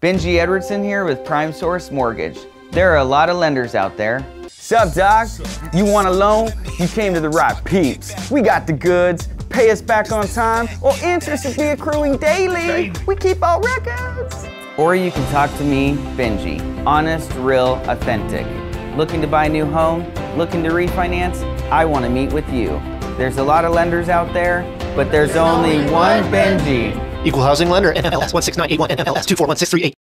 Benji Edwardson here with Prime Source Mortgage. There are a lot of lenders out there. Sup, dog? You want a loan? You came to the right peeps. We got the goods. Pay us back on time, or interest will be accruing daily. We keep all records. Or you can talk to me, Benji. Honest, real, authentic. Looking to buy a new home? Looking to refinance? I want to meet with you. There's a lot of lenders out there, but there's only one Benji. Equal housing lender, NMLS 16981, NMLS 241638.